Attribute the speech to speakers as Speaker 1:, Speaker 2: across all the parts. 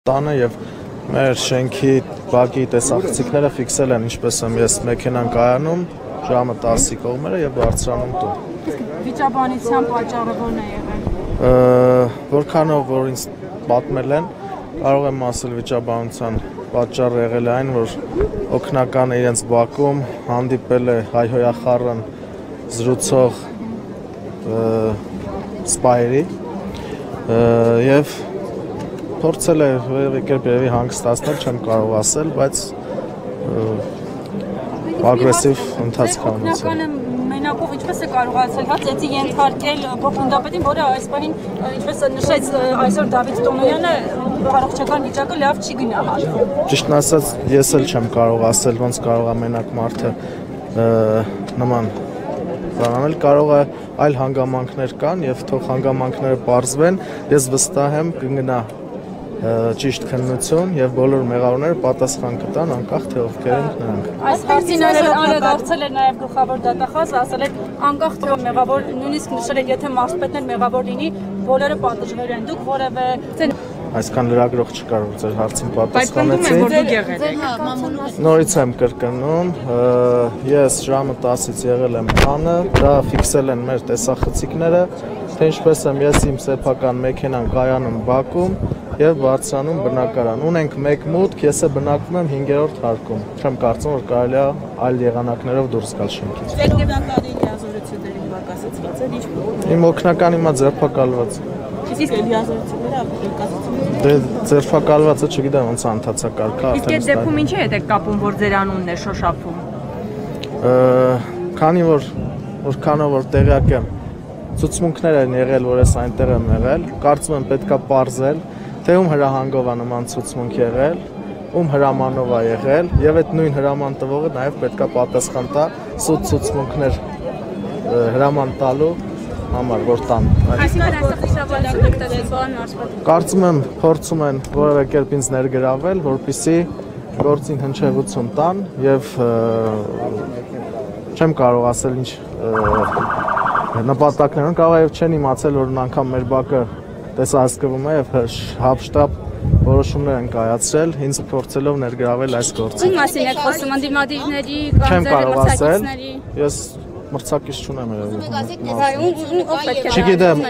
Speaker 1: Տանը եւ մեր շենքի բակի տեսախցիկները ֆիքսել են, ինչպես եմ ես մեքենան կայանում, ժամը 10-ի կողմերը եւ բարձրանում տուն։
Speaker 2: Իսկ վիճաբանության պատճառը ո՞րն է եղել։
Speaker 1: Որքանով որ ինձ պատմել են, կարող եմ ասել վիճաբանության պատճառը եղել է այն, որ օգնականը իրենց բակում հանդիպել է հայհոյախառն զրուցող սպայերի եւ փորձել է երևի հանգստացնել, չեմ կարող ասել, բայց ագրեսիվ ընթացք է ունեցել։
Speaker 2: Օգնականը մենակով ինչպես է կարողացել հա ծեծի ենթարկել փոխգնդապետին, որը այս պահին ինչպես նշեց այսօր Դավիթ Տոնոյանը, առողջական վիճակը լավ չի գնահատվում։
Speaker 1: Ճիշտն ասած, ես էլ չեմ կարող ասել, ոնց կարող է մենակ մարդը նման բանանել, կարող է այլ հանգամանքներ կան եւ թող հանգամանքները բարձվեն, ես վստահ եմ կգնա ճիշտ քննություն եւ բոլոր մեղավորները պատասխան կտան անկախ թե ովքեր են նրանք։
Speaker 2: Այս հարցին անդրադարձել է նաեւ գլխավոր դատախազ, ասել է անկախ թե մեղավոր, նույնիսկ նշել է եթե մարզպետն էլ մեղավոր լինի, բոլորը պատժվելու են, դուք որևէ
Speaker 1: Այսքան լրագրող չկար որ ձեր հարցին պատասխանեցի։ Նորից եմ կրկնում, ես ժամը 10-ից եղել եմ տանը, դա ֆիքսել են մեր տեսախցիկները, թե ինչպես եմ ես իմ սեփական մեքենան կայանում բակում եւ բարձրանում բնակարան։ Ունենք մեկ մուտք, ես է բնակվում եմ 5-րդ հարկում։ Չեմ կարծում որ կարելի է այլ եղանակներով դուրս գալ շենքից։
Speaker 2: Տեխնիկական լիազորությունների բակասացված են, ինչ։
Speaker 1: Իմ օգնական հիմա ձերբակալված։
Speaker 2: Իսկ լիազորությունները բակասացած։
Speaker 1: Դե ձերբակալվածը չգիտեմ ոնց է ընթացակարգը։
Speaker 3: Իսկ այդ դեպքում ինչի է դեք կապում, որ ձեր անունն է շոշափում։
Speaker 1: Քանի որքանով որ տեղյակ եմ, ցուցմունքներ են եղել, որ ես այնտեղ եմ եղել, կարծում եմ պետքա պարզել, թե ում հրահանգով է նման ցուցմունք եղել, ում հրամանով է եղել, եւ այդ նույն հրաման տվողը նաեւ պետքա պատասխան տա սուտ ցուցմունքներ հրաման տալու համար, որ տան։ Կարծում եմ փորձում են որևէ կերպ ինձ ներգրավել, որպեսզի գործին հնչեղություն տան եւ չեմ կարող ասել ինչ նպատակներ են, կարող է եւ չեն իմացել որ անգամ մեր բակը տեսահսկվում է եւ հապշտապ որոշումներ են կայացրել, ինձ փորձելով ներգրավել այս գործին։
Speaker 2: Ում մասին եք խոսում, ընդդիմադիրների
Speaker 1: կամ ձեր մրցակիցների։ Ես մրցակից չունեմ երևի։ Չգիտեմ,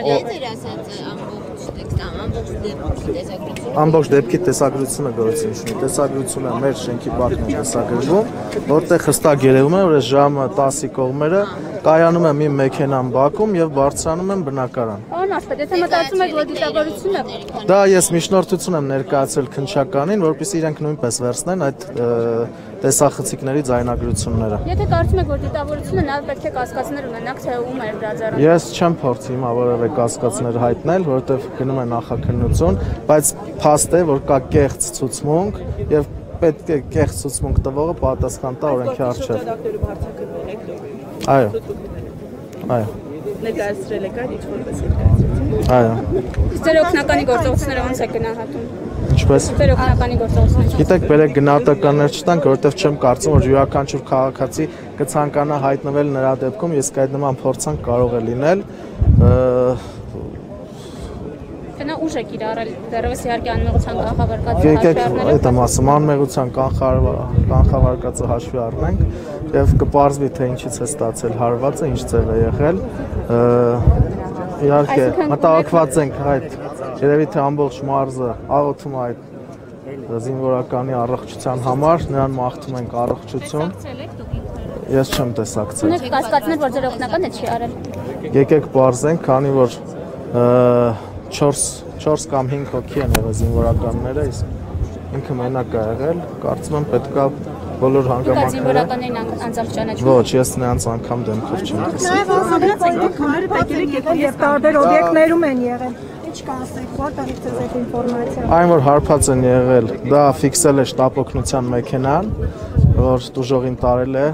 Speaker 1: ամբողջ դեպքի տեսագրությունը գործի ունի։ Տեսագրությունը մեր շենքի բակն է տեսագրվում, որտեղ հստակ երևում է, որ ժամը 10-ի կողմերը կայանում եմ իմ մեքենան բակում եւ բարձրանում եմ բնակարան։
Speaker 2: Պարոն Ասպետ, եթե մտածում եք, որ դիտավորությունը
Speaker 1: Դա ես միջնորդություն եմ ներկայացրել քննչականին, որպեսզի իրենք նույնպես վերցնեն այդ տեսախցիկների ձայնագրությունները։
Speaker 2: Եթե կարծում եք, որ դիտավորությունը նա պետք է կասկածներ ունենաք, թե ում է հրաժարվել։
Speaker 1: Ես չեմ փորձի հիմա որևէ կասկածներ հայտնել, որովհետեւ գնում է նախաքննություն, բայց փաստ է, որ կա կեղծ ցուցմունք եւ պետք է կեղծ ցուցմունք տվողը պատասխան տա օրենքի առջև։ Այո։ Այո։
Speaker 2: Ներկայացրել եք այդ ինչ-որ ներկայացրել։
Speaker 1: Այո։
Speaker 2: Ձեր օգնականի գործողությունները ոնց է գնահատում։
Speaker 1: Ինչպես։
Speaker 2: Ձեր օգնականի գործողությունները։
Speaker 1: Գիտեք, բերեք գնահատականներ չտանք, որովհետև չեմ կարծում, որ յուրաքանչյուր քաղաքացի կցանկանա հայտնվել նրա դեպքում, իսկ այդ նման փորձանք կարող է լինել։
Speaker 2: Նա ուժ է կիրառել դեռևս իհարկե անմեղության կանխավարկածը
Speaker 1: Եկեք այդ եմ ասում, անմեղության կանխավարկածը հաշվի առնենք եւ կպարզվի թե ինչից է ստացել հարվածը, ինչ ձև է եղել։ Իհարկե մտահոգված ենք այդ երևի թե ամբողջ մարզը աղոթում է այդ զինվորականի առողջության համար, նրան մաղթում ենք առողջություն։ Ես չեմ տեսակցել։
Speaker 2: Ունեք կասկածներ, որ ձեր օգնականը չի արել։
Speaker 1: Եկեք պարզենք, քանի որ 4 կամ 5 հոգի են եղել զինվորականները, իսկ ինքը մենակ է եղել, կարծում եմ պետքա բոլոր հանգամանքները։
Speaker 2: Զինվորականներին անձամբ ճանաչում։
Speaker 1: Ոչ, ես նրանց անգամ դեմքով չեմ տեսել։
Speaker 4: Նաև ասացիք, որ քարերը եկել եկել եւ տարբեր օբյեկտներում են եղել։ Ինչ կասեք, որտեղից է այդ ինֆորմացիան։
Speaker 1: Այն որ հարբած են եղել, դա ֆիքսել է շտաբ օգնության մեքենան, որ տուժողին տարել է։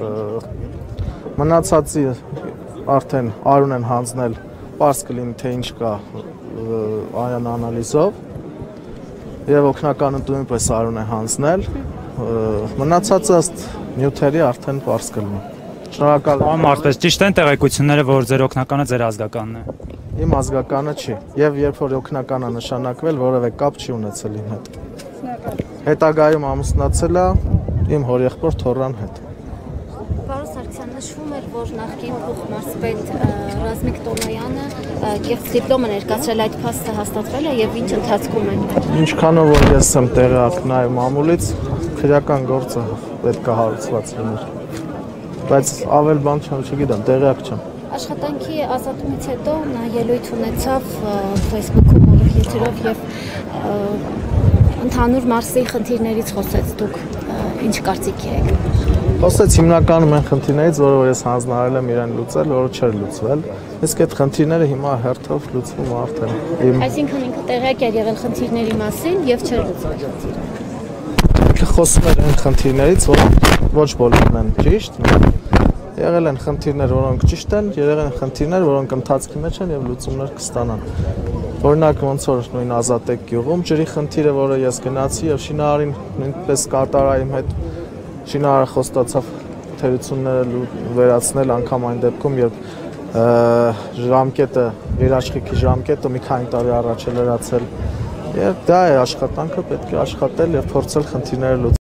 Speaker 1: Մնացածի արդեն արուն են հանձնել, պարզ կլինի թե ինչ կա այն անալիզով եւ օգնականը նույնպես արուն է հանձնել մնացածը ըստ նյութերի արդեն պարզ կլինի։ Շնորհակալ եմ։
Speaker 5: Պարոն մարզպետ, ճիշտ են տեղեկությունները, որ ձեր օգնականը ձեր ազգականն է։
Speaker 1: Իմ ազգականը չի։ Եվ երբ որ օգնական է նշանակվել, որևէ կապ չի ունեցել իմ հետ։ Հետագայում ամուսնացել է իմ հորեղբոր Թորրան հետ։
Speaker 5: Պարոն Սարգսյան, նշվում էր, որ նախկին փոխմարզպետ Ռազմիկ Տոնոյանը կեղծ դիպլոմ է ներկայացրել, այդ փաստը հաստատվել է եւ ինչ ընթացքում է։
Speaker 1: Ինչքանով որ ես եմ տեղյակ նաեւ մամուլից, քրեական գործը պետք է հարուցված լիներ։ Բայց ավել բան չգիտեմ, տեղյակ չեմ։
Speaker 5: Աշխատանքի ազատումից հետո նա ելույթ ունեցավ Facebook-ում օրենքերով եւ ընդհանուր մարզի խնդիրներից խոսեց։ Դուք ինչ կարծիքի եք։
Speaker 1: Խոսեց հիմնականում այն խնդիրներից, որը ես հանձնարարել եմ իրեն լուծել, որը չէր լուծվել։ Իսկ այդ խնդիրները հիմա հերթով լուծվում արդեն։
Speaker 5: Այսինքն ինքը տեղյակ էր եղել խնդիրների մասին եւ չէր լուծվել խնդիրը։
Speaker 1: Ինքը խոսում էր այն խնդիրներից, որ ոչ բոլորն են ճիշտ։ Եղել են խնդիրներ, որոնք ճիշտ են, եղել են խնդիրներ, որոնք ընթացքի մեջ են եւ լուծումներ կստանան։ Օրինակ ոնց որ նույն Ազատեք գյուղում ջրի խնդիրը, որը ես գնացի եւ շինարարին նույնպես կատարա իմ հետ շինարարը խոստացավ թերությունները վերացնել անգամ այն դեպքում, երբ ժամկետը, երաշխիքի ժամկետը մի քանի տարի առաջ է լրացել։ Եվ դա է աշխատանքը, պետք է աշխատել եւ փորձել խնդիրները լուծել։